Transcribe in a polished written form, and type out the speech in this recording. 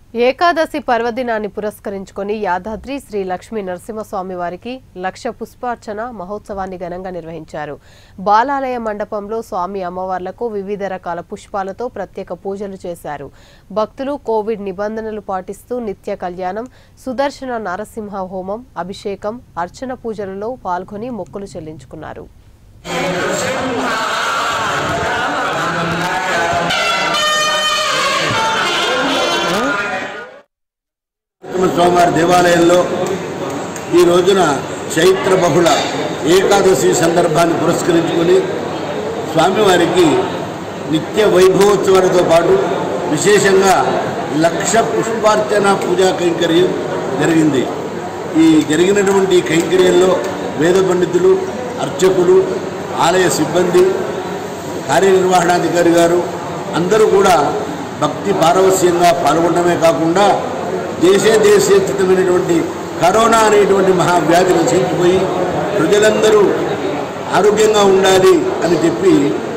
ఏకాదశి పర్వదినాన్ని పురస్కరించుకొని యాదాద్రి శ్రీ లక్ష్మీ నరసింహస్వామి వారికి లక్ష పుష్పార్చన మహోత్సవాన్ని ఘనంగా నిర్వహించారు. బాలాలయ మండపంలో స్వామి అమ్మవార్లకు వివిధ రకాల పుష్పాలతో ప్రత్యేక పూజలు చేశారు. భక్తులు కోవిడ్ నిబంధనలు పాటిస్తూ నిత్య కళ్యాణం, సుదర్శన నరసింహ హోమం, అభిషేకం, అర్చన పూజలలో పాల్గొని మొక్కులు చెల్లించుకున్నారు. స్వామివారి దేవాలయంలో ఈ రోజున చైత్ర బహుళ ఏకాదశి సందర్భాన్ని పురస్కరించుకొని స్వామివారికి నిత్య వైభవోత్సవాలతో పాటు విశేషంగా లక్ష పుష్పార్చన పూజా కైంకర్యం జరిగింది. ఈ జరిగినటువంటి కైంకర్యంలో వేద పండితులు, అర్చకులు, ఆలయ సిబ్బంది, కార్యనిర్వహణాధికారి గారు అందరూ కూడా భక్తి పారవస్యంగా పాల్గొనడమే కాకుండా దేశీయమైనటువంటి కరోనా అనేటువంటి మహావ్యాధిని నశించిపోయి ప్రజలందరూ ఆరోగ్యంగా ఉండాలి అని చెప్పి